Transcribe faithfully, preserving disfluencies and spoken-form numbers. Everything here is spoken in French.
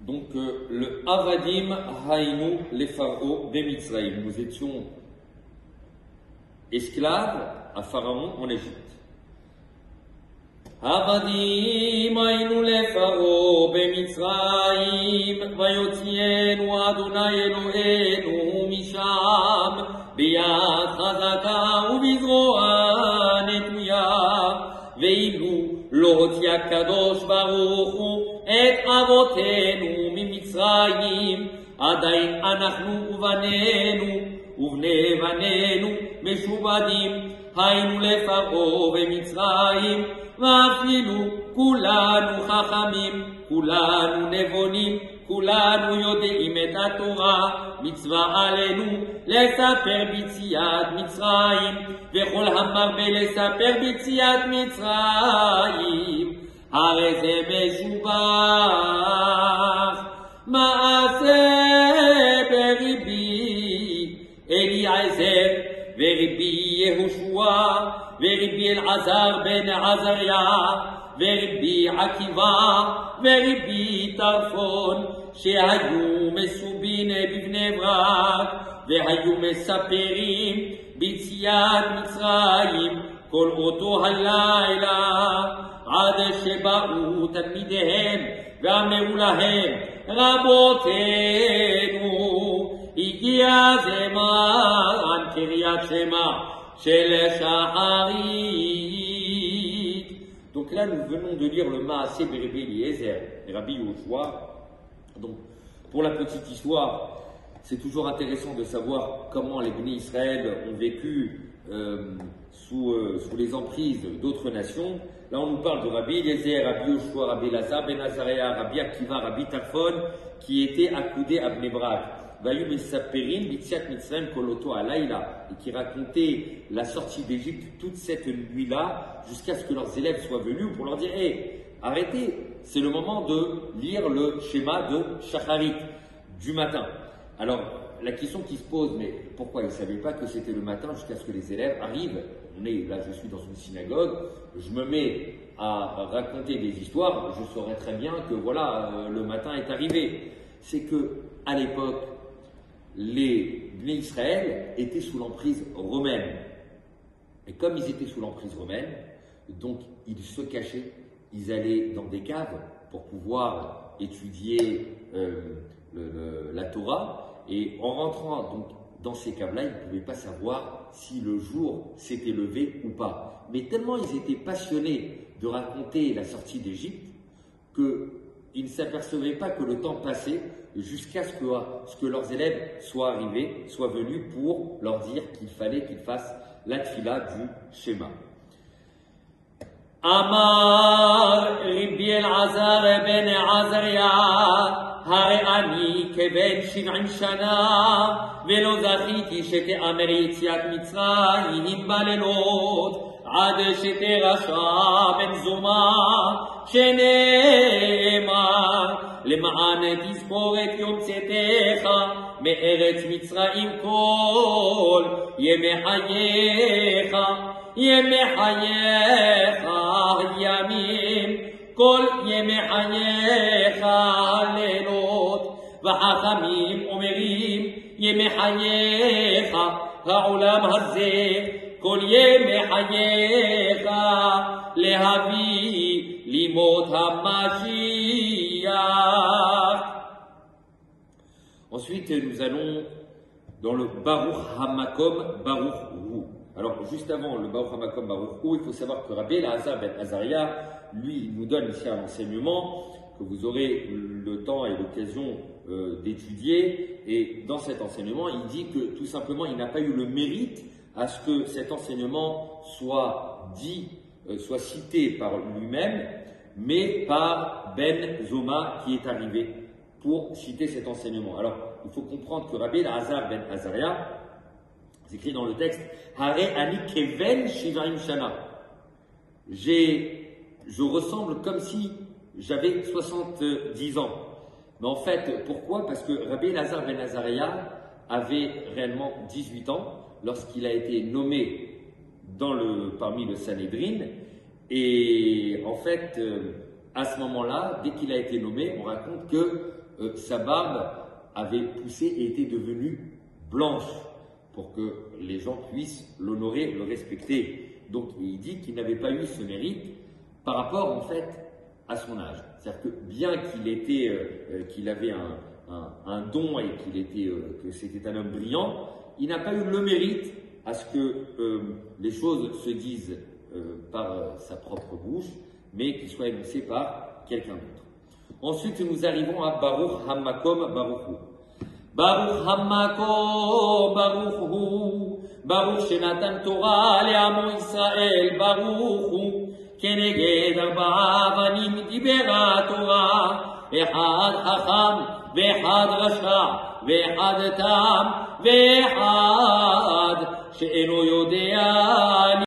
Donc euh, le Avadim Haïnou les Pharaons Bemitzraïm. Nous étions esclaves à Pharaon en Égypte. Avadim Haïnou les Pharaons Bemitzraïm Vayotienu Adonai Eloheinu Misham Biyad Chazaka Ubizroa Netuya Ve'ilu Lo Hotia Kadosh Baruch Hu את אבותינו ממצרים, עדיין אנחנו ובנינו ובני בנינו משובדים, היינו לפרעה במצרים, ואפילו כולנו חכמים, כולנו נבונים, כולנו יודעים את התורה, מצווה עלינו לספר ביציאת מצרים, וכל המרבה לספר ביציאת מצרים, הרי זה משובח, מעשה ברבי אליעזר ורבי יהושע ורבי אלעזר בן עזריה ורבי עקיבא ורבי טרפון שהיו מסובין בבני ברק והיו מספרים ביציאת מצרים כל אותו הלילה עד שבאו תלמידיהם ואמרו להם רבותינו הגיע זמן קריאת שמע של שחרית. Donc là nous venons de lire le Maaseh Berbi Eliezer et Rabbi Yoshua. Donc pour la petite histoire, c'est toujours intéressant de savoir comment les bénis Israël ont vécu euh, sous, euh, sous les emprises d'autres nations. Là, on nous parle de Rabbi Eliezer, Rabbi Yoshua, Rabbi Elazar, Ben Azariah, Rabbi Akiva, Rabbi Tarfon, qui étaient accoudés à Bnei Brak. Vayum Mesaperim, Bitziat Mitzrayim, Koloto Alayla, et qui racontaient la sortie d'Égypte toute cette nuit-là, jusqu'à ce que leurs élèves soient venus pour leur dire hé, hey, arrêtez, c'est le moment de lire le schéma de Shacharit, du matin. Alors, la question qui se pose, mais pourquoi ils ne savaient pas que c'était le matin jusqu'à ce que les élèves arrivent? On est, là, je suis dans une synagogue, je me mets à raconter des histoires, je saurais très bien que voilà, euh, le matin est arrivé. C'est que, à l'époque, les Bnei Israël étaient sous l'emprise romaine. Et comme ils étaient sous l'emprise romaine, donc ils se cachaient, ils allaient dans des caves pour pouvoir étudier euh, le, le, la Torah. Et en rentrant donc dans ces caves-là, ils ne pouvaient pas savoir si le jour s'était levé ou pas. Mais tellement ils étaient passionnés de raconter la sortie d'Égypte qu'ils ne s'apercevaient pas que le temps passait jusqu'à ce que, ce que leurs élèves soient arrivés, soient venus pour leur dire qu'il fallait qu'ils fassent la tfila du schéma. Amar Rabbi Elazar ben Azariah הרי אני כבן שבעים שנה ולא זכיתי שתאמר יציאת מצרים בלילות עד שתרשע במזומה שנאמר למען תזכור את יום צאתך מארץ מצרים כל ימי חייך ימי חייך ימים כל ימי חייך לילות וחכמים אומרים ימי חייך העולם הזה כל ימי חייך להביא לימות המשיח. Ensuite nous allons dans le Baruch Hamakom Baruch Hu. Alors juste avant le Baruch Hamakom Baruch Hu, il faut savoir que Rabbi Elazar ben Azariah, lui, il nous donne ici un enseignement que vous aurez le temps et l'occasion euh, d'étudier. Et dans cet enseignement, il dit que tout simplement, il n'a pas eu le mérite à ce que cet enseignement soit dit, euh, soit cité par lui-même, mais par Ben Zoma qui est arrivé pour citer cet enseignement. Alors, il faut comprendre que Rabbi Elazar ben Azariah, c'est écrit dans le texte, Hare ani keven shivarim shana. J'ai Je ressemble comme si j'avais soixante-dix ans. Mais en fait, pourquoi? Parce que Rabbi Elazar ben Azariah avait réellement dix-huit ans lorsqu'il a été nommé dans le, parmi le Sanhédrin. Et en fait, euh, à ce moment-là, dès qu'il a été nommé, on raconte que euh, sa barbe avait poussé et était devenue blanche pour que les gens puissent l'honorer, le respecter. Donc il dit qu'il n'avait pas eu ce mérite par rapport en fait à son âge. C'est-à-dire que bien qu'il était, euh, qu'il avait un, un, un don et qu'il était, euh, que c'était un homme brillant, il n'a pas eu le mérite à ce que euh, les choses se disent euh, par euh, sa propre bouche, mais qu'il soit énoncé par quelqu'un d'autre. Ensuite, nous arrivons à Baruch Hamakom Baruch Hu. Baruch Hamakom Baruch Hu, Baruch Shenatan Torah le'amo Israel Baruch Hu, Keneged arba'a avanim dibera Torah, Echad Chacham ve'echad Rasha ve'echad Tam ve'echad she'eno yodea